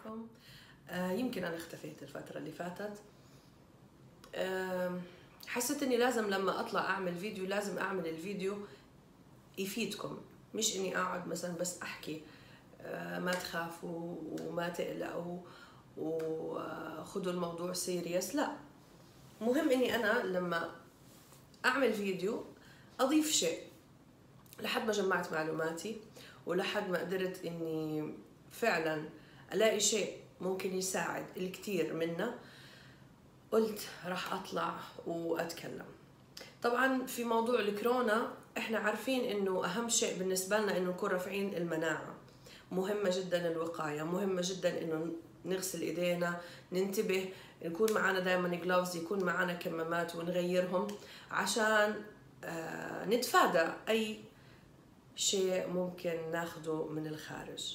معكم. يمكن أنا اختفيت الفترة اللي فاتت. حسيت إني لازم لما أطلع أعمل فيديو لازم أعمل الفيديو يفيدكم، مش إني أقعد مثلا بس أحكي ما تخافوا وما تقلقوا وخذوا الموضوع سيريس. لا، مهم إني أنا لما أعمل فيديو أضيف شيء لحد ما جمعت معلوماتي ولحد ما قدرت إني فعلا ألاقي شيء ممكن يساعد الكثير منا. قلت راح أطلع وأتكلم. طبعا في موضوع الكورونا احنا عارفين انه اهم شيء بالنسبة لنا انه نكون رافعين المناعة. مهمة جدا الوقاية، مهمة جدا انه نغسل ايدينا، ننتبه، يكون معنا دائما جلوفز، يكون معنا كمامات ونغيرهم عشان نتفادى اي شيء ممكن ناخده من الخارج.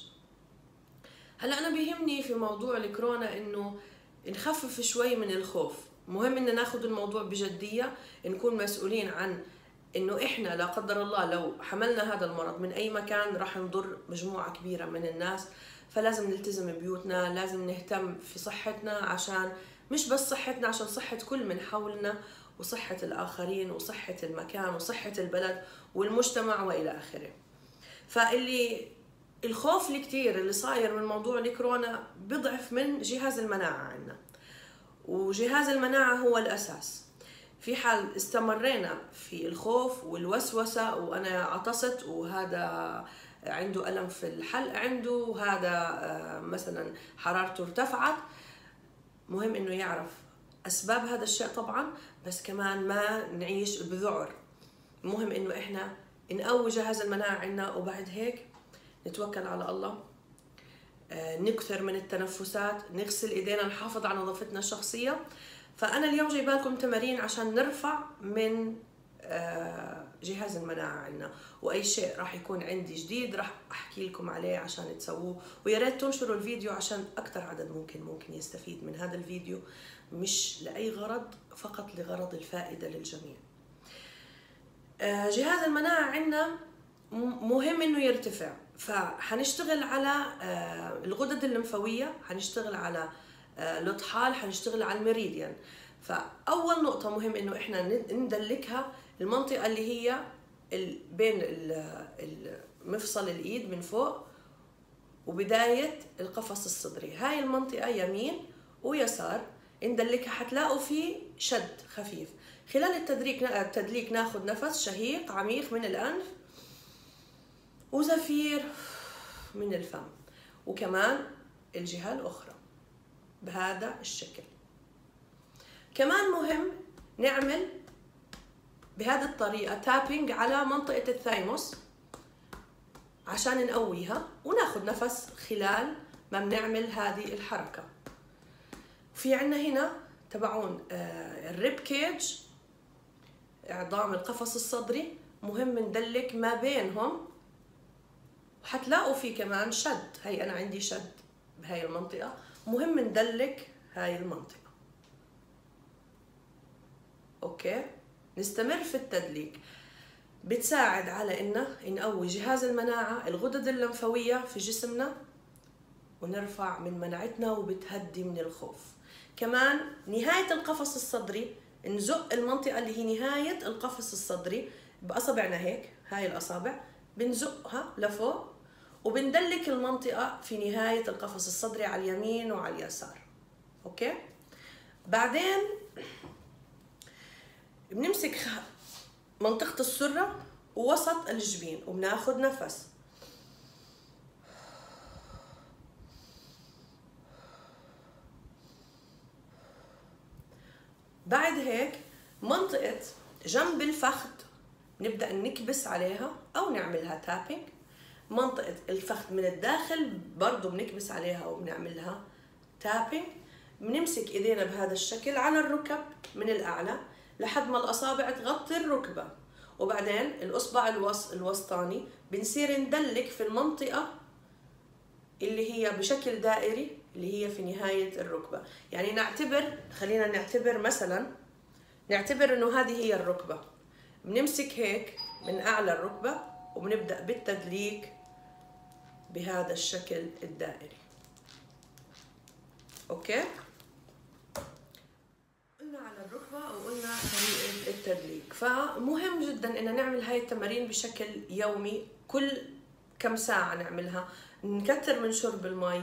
هلا انا بيهمني في موضوع الكورونا انه نخفف شوي من الخوف. مهم ان ناخذ الموضوع بجدية، نكون مسؤولين عن انه احنا لا قدر الله لو حملنا هذا المرض من اي مكان راح نضر مجموعة كبيرة من الناس. فلازم نلتزم ببيوتنا، لازم نهتم في صحتنا، عشان مش بس صحتنا، عشان صحة كل من حولنا وصحة الآخرين وصحة المكان وصحة البلد والمجتمع وإلى آخره. فاللي الخوف الكتير اللي صاير من موضوع الكورونا بيضعف من جهاز المناعة عندنا، وجهاز المناعة هو الأساس. في حال استمرينا في الخوف والوسوسة وأنا عطست وهذا عنده ألم في الحلق عنده وهذا مثلا حرارته ارتفعت، مهم إنه يعرف أسباب هذا الشيء طبعا، بس كمان ما نعيش بذعر. مهم إنه إحنا نقوي جهاز المناعة عندنا، وبعد هيك نتوكل على الله، نكثر من التنفسات، نغسل ايدينا، نحافظ على نظافتنا الشخصية. فأنا اليوم جايبه لكم تمارين عشان نرفع من جهاز المناعة عندنا، وأي شيء راح يكون عندي جديد راح أحكي لكم عليه عشان تسووه. ويا ريت تنشروا الفيديو عشان أكثر عدد ممكن يستفيد من هذا الفيديو، مش لأي غرض، فقط لغرض الفائدة للجميع. جهاز المناعة عندنا مهم إنه يرتفع، فحنشتغل على الغدد الليمفاوية، حنشتغل على الأطحال، حنشتغل على الميريديان. فأول نقطة مهم إنه إحنا ندلكها المنطقة اللي هي بين مفصل الإيد من فوق وبداية القفص الصدري. هاي المنطقة يمين ويسار ندلكها، حتلاقوا فيه شد خفيف. خلال التدليك ناخد نفس شهيق عميق من الأنف وزفير من الفم، وكمان الجهة الأخرى بهذا الشكل. كمان مهم نعمل بهذه الطريقة تابينج على منطقة الثايموس عشان نقويها، وناخد نفس خلال ما بنعمل هذه الحركة. في عنا هنا تبعون الريب كيج، عظام القفص الصدري، مهم ندلك ما بينهم، وحتلاقوا في كمان شد. هي أنا عندي شد بهاي المنطقة، مهم ندلك هاي المنطقة. أوكي، نستمر في التدليك، بتساعد على إنه نقوي جهاز المناعة، الغدد الليمفاوية في جسمنا، ونرفع من مناعتنا، وبتهدي من الخوف. كمان نهاية القفص الصدري، نزق المنطقة اللي هي نهاية القفص الصدري بأصابعنا هيك، هاي الأصابع بنزقها لفوق، وبندلك المنطقة في نهاية القفص الصدري على اليمين وعلى اليسار. أوكي؟ بعدين بنمسك منطقة السرة ووسط الجبين وبناخد نفس. بعد هيك منطقة جنب الفخذ نبدأ نكبس عليها أو نعملها تابينج. منطقة الفخذ من الداخل برضو بنكبس عليها وبنعملها تابينج. بنمسك ايدينا بهذا الشكل على الركب من الأعلى لحد ما الأصابع تغطي الركبة، وبعدين الأصبع الوسطاني بنصير ندلك في المنطقة اللي هي بشكل دائري اللي هي في نهاية الركبة. يعني خلينا نعتبر مثلا، نعتبر إنه هذه هي الركبة. بنمسك هيك من أعلى الركبة وبنبدأ بالتدليك بهذا الشكل الدائري. اوكي. قلنا على الركبة وقلنا طريقة التدليك. فمهم جدا ان نعمل هاي التمارين بشكل يومي، كل كم ساعة نعملها. نكتر من شرب المي.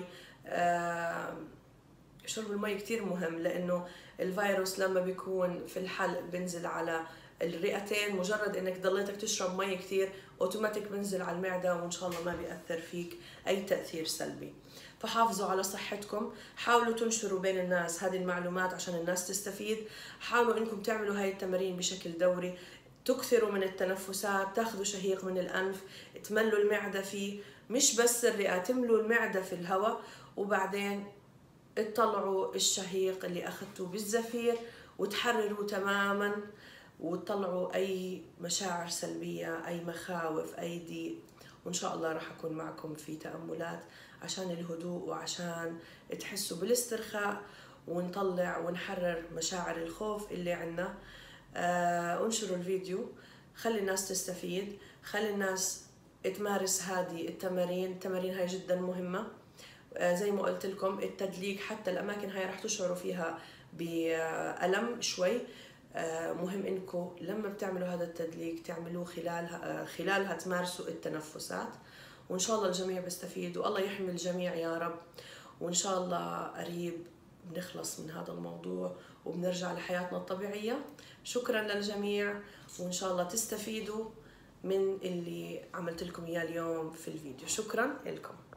شرب المي كتير مهم، لانه الفيروس لما بيكون في الحلق بنزل على الرئتين، مجرد انك ضليتك تشرب مي كتير اوتوماتيك بنزل على المعدة، وان شاء الله ما بيأثر فيك اي تأثير سلبي. فحافظوا على صحتكم، حاولوا تنشروا بين الناس هذه المعلومات عشان الناس تستفيد. حاولوا انكم تعملوا هاي التمارين بشكل دوري، تكثروا من التنفسات، تاخذوا شهيق من الانف، تملوا المعدة فيه، مش بس الرئة، تملوا المعدة في الهواء، وبعدين تطلعوا الشهيق اللي اخذتوه بالزفير وتحرروا تماما، وتطلعوا اي مشاعر سلبية، اي مخاوف، اي ضيق. وان شاء الله راح اكون معكم في تأملات عشان الهدوء، وعشان تحسوا بالاسترخاء، ونطلع ونحرر مشاعر الخوف اللي عنا. انشروا الفيديو، خلي الناس تستفيد، خلي الناس تمارس هذه التمارين. التمارين هاي جدا مهمة. زي ما قلت لكم التدليك، حتى الأماكن هاي رح تشعروا فيها بألم شوي. مهم إنكم لما بتعملوا هذا التدليك تعملوه خلالها تمارسوا التنفسات. وإن شاء الله الجميع بيستفيد، والله يحمي الجميع يا رب. وإن شاء الله قريب بنخلص من هذا الموضوع وبنرجع لحياتنا الطبيعية. شكرا للجميع، وإن شاء الله تستفيدوا من اللي عملت لكم إياه اليوم في الفيديو. شكرا لكم.